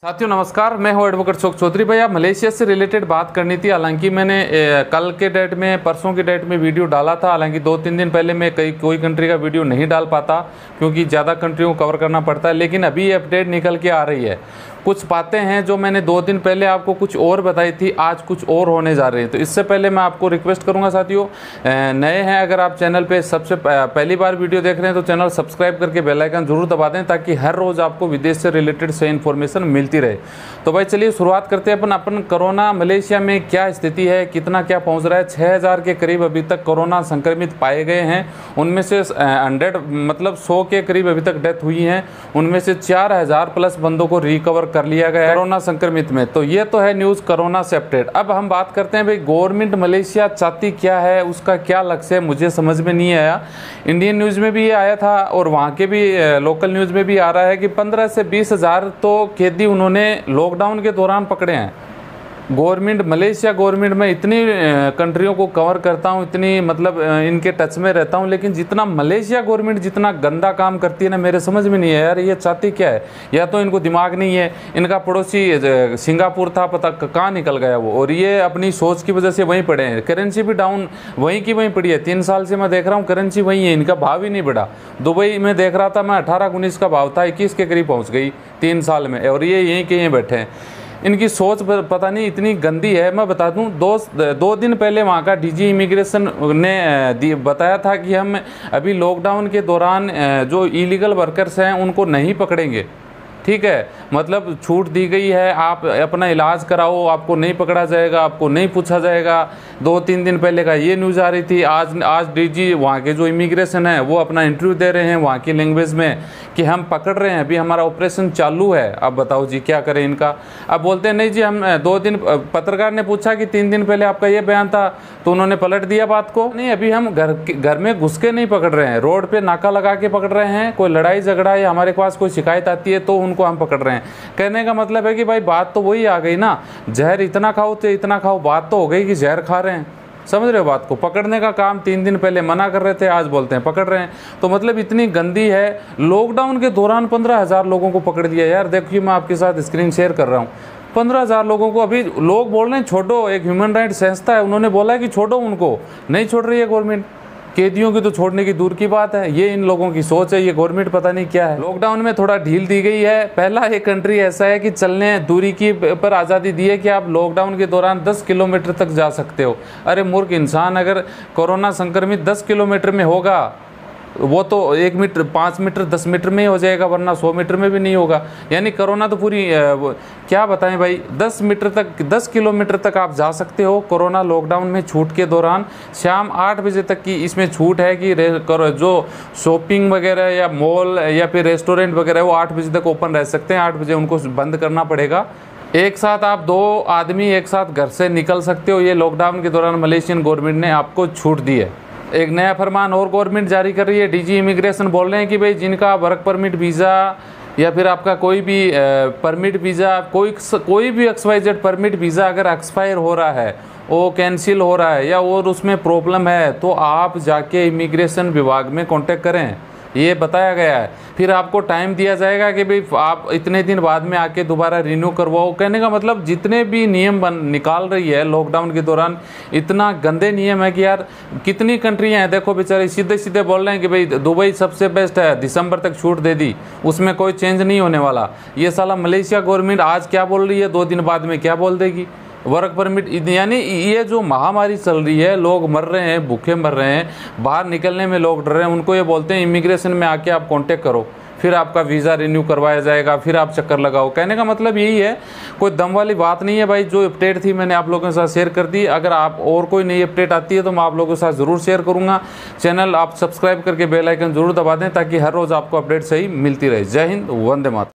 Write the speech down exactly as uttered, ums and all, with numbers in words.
साथियों नमस्कार, मैं हूं एडवोकेट अशोक चौधरी। भैया मलेशिया से रिलेटेड बात करनी थी। हालांकि मैंने ए, कल के डेट में परसों की डेट में वीडियो डाला था। हालांकि दो तीन दिन पहले मैं कई कोई कंट्री का वीडियो नहीं डाल पाता क्योंकि ज़्यादा कंट्रियों को कवर करना पड़ता है। लेकिन अभी ये अपडेट निकल के आ रही है। कुछ बातें हैं जो मैंने दो दिन पहले आपको कुछ और बताई थी, आज कुछ और होने जा रही है। तो इससे पहले मैं आपको रिक्वेस्ट करूंगा साथियों, नए हैं अगर आप चैनल पे सबसे पहली बार वीडियो देख रहे हैं तो चैनल सब्सक्राइब करके बेल आइकन जरूर दबा दें ताकि हर रोज़ आपको विदेश से रिलेटेड सही इन्फॉर्मेशन मिलती रहे। तो भाई चलिए शुरुआत करते हैं अपन अपन कोरोना मलेशिया में क्या स्थिति है, कितना क्या पहुँच रहा है। छः हज़ार के करीब अभी तक कोरोना संक्रमित पाए गए हैं। उनमें से हंड्रेड मतलब सौ के करीब अभी तक डेथ हुई हैं। उनमें से चार हज़ार प्लस बंदों को रिकवर कर लिया गया है कोरोना संक्रमित में। तो ये तो है न्यूज़ कोरोना से अपडेट। अब हम बात करते हैं भाई गवर्नमेंट मलेशिया चाहती क्या है, उसका क्या लक्ष्य है, मुझे समझ में नहीं आया। इंडियन न्यूज़ में भी ये आया था और वहाँ के भी लोकल न्यूज़ में भी आ रहा है कि पंद्रह से बीस हज़ार तो कैदी उन्होंने लॉकडाउन के दौरान पकड़े हैं। गवर्नमेंट मलेशिया गवर्नमेंट में इतनी कंट्रियों को कवर करता हूँ, इतनी मतलब इनके टच में रहता हूँ, लेकिन जितना मलेशिया गवर्नमेंट जितना गंदा काम करती है ना, मेरे समझ में नहीं है यार ये चाहती क्या है। या तो इनको दिमाग नहीं है, इनका पड़ोसी सिंगापुर था, पता कहाँ निकल गया वो, और ये अपनी सोच की वजह से वहीं पड़े हैं। करेंसी भी डाउन वहीं की वहीं पड़ी है। तीन साल से मैं देख रहा हूँ करेंसी वहीं है, इनका भाव ही नहीं बढ़ा। दुबई में देख रहा था मैं, अठारह उन्नीस का भाव था, इक्कीस के करीब पहुँच गई तीन साल में, और ये यहीं के यहीं बैठे हैं। इनकी सोच पता नहीं इतनी गंदी है। मैं बता दूं, दो दो दिन पहले वहाँ का डीजी इमिग्रेशन ने बताया था कि हम अभी लॉकडाउन के दौरान जो इलीगल वर्कर्स हैं उनको नहीं पकड़ेंगे। ठीक है, मतलब छूट दी गई है, आप अपना इलाज कराओ, आपको नहीं पकड़ा जाएगा, आपको नहीं पूछा जाएगा। दो तीन दिन पहले का ये न्यूज़ आ रही थी। आज आज डीजी वहाँ के जो इमिग्रेशन है वो अपना इंटरव्यू दे रहे हैं वहाँ की लैंग्वेज में कि हम पकड़ रहे हैं, अभी हमारा ऑपरेशन चालू है। अब बताओ जी क्या करें इनका। अब बोलते हैं नहीं जी हम दो दिन, पत्रकार ने पूछा कि तीन दिन पहले आपका ये बयान था, तो उन्होंने पलट दिया बात को। नहीं, अभी हम घर घर में घुस के नहीं पकड़ रहे हैं, रोड पे नाका लगा के पकड़ रहे हैं। कोई लड़ाई झगड़ा या हमारे पास कोई शिकायत आती है तो उनको हम पकड़ रहे हैं। कहने का मतलब है कि भाई बात तो वही आ गई ना, जहर इतना खाओ तो इतना खाओ, बात तो हो गई कि जहर खा रहे हैं। समझ रहे हो बात को। पकड़ने का काम तीन दिन पहले मना कर रहे थे, आज बोलते हैं पकड़ रहे हैं। तो मतलब इतनी गंदी है। लॉकडाउन के दौरान पंद्रह हज़ार लोगों को पकड़ लिया यार। देखिए मैं आपके साथ स्क्रीन शेयर कर रहा हूँ, पंद्रह हज़ार लोगों को। अभी लोग बोल रहे हैं छोड़ो, एक ह्यूमन राइट संस्था है उन्होंने बोला है कि छोड़ो उनको, नहीं छोड़ रही है गवर्नमेंट। कैदियों की तो छोड़ने की दूर की बात है, ये इन लोगों की सोच है। ये गवर्नमेंट पता नहीं क्या है। लॉकडाउन में थोड़ा ढील दी गई है। पहला एक कंट्री ऐसा है कि चलने दूरी की पर आज़ादी दी है कि आप लॉकडाउन के दौरान दस किलोमीटर तक जा सकते हो। अरे मूर्ख इंसान, अगर कोरोना संक्रमित दस किलोमीटर में होगा वो तो एक मीटर पाँच मीटर दस मीटर में ही हो जाएगा, वरना सौ मीटर में भी नहीं होगा। यानी कोरोना तो पूरी क्या बताएं भाई, दस मीटर तक दस किलोमीटर तक आप जा सकते हो कोरोना लॉकडाउन में छूट के दौरान। शाम आठ बजे तक की इसमें छूट है कि जो शॉपिंग वगैरह या मॉल या फिर रेस्टोरेंट वगैरह वो आठ बजे तक ओपन रह सकते हैं, आठ बजे उनको बंद करना पड़ेगा। एक साथ आप दो आदमी एक साथ घर से निकल सकते हो। ये लॉकडाउन के दौरान मलेशियन गवर्नमेंट ने आपको छूट दी है। एक नया फरमान और गवर्नमेंट जारी कर रही है। डीजी इमिग्रेशन बोल रहे हैं कि भाई जिनका वर्क परमिट वीज़ा या फिर आपका कोई भी परमिट वीज़ा, कोई कोई भी X Y Z permit visa अगर एक्सपायर हो रहा है, वो कैंसिल हो रहा है या और उसमें प्रॉब्लम है, तो आप जाके इमिग्रेशन विभाग में कांटेक्ट करें, ये बताया गया है। फिर आपको टाइम दिया जाएगा कि भाई आप इतने दिन बाद में आके दोबारा रिन्यू करवाओ। कहने का मतलब जितने भी नियम बन निकाल रही है लॉकडाउन के दौरान, इतना गंदे नियम है कि यार कितनी कंट्रियां हैं देखो बेचारे सीधे सीधे बोल रहे हैं कि भाई दुबई सबसे बेस्ट है, दिसंबर तक छूट दे दी, उसमें कोई चेंज नहीं होने वाला। ये साला मलेशिया गवर्नमेंट आज क्या बोल रही है, दो दिन बाद में क्या बोल देगी। वर्क परमिट, यानी ये जो महामारी चल रही है, लोग मर रहे हैं, भूखे मर रहे हैं, बाहर निकलने में लोग डर रहे हैं, उनको ये बोलते हैं इमिग्रेशन में आके आप कांटेक्ट करो, फिर आपका वीज़ा रिन्यू करवाया जाएगा, फिर आप चक्कर लगाओ। कहने का मतलब यही है, कोई दम वाली बात नहीं है भाई। जो अपडेट थी मैंने आप लोगों के साथ शेयर कर दी। अगर आप और कोई नई अपडेट आती है तो मैं आप लोगों के साथ ज़रूर शेयर करूँगा। चैनल आप सब्सक्राइब करके बेल आइकन जरूर दबा दें ताकि हर रोज़ आपको अपडेट सही मिलती रहे। जय हिंद, वंदे मातरम।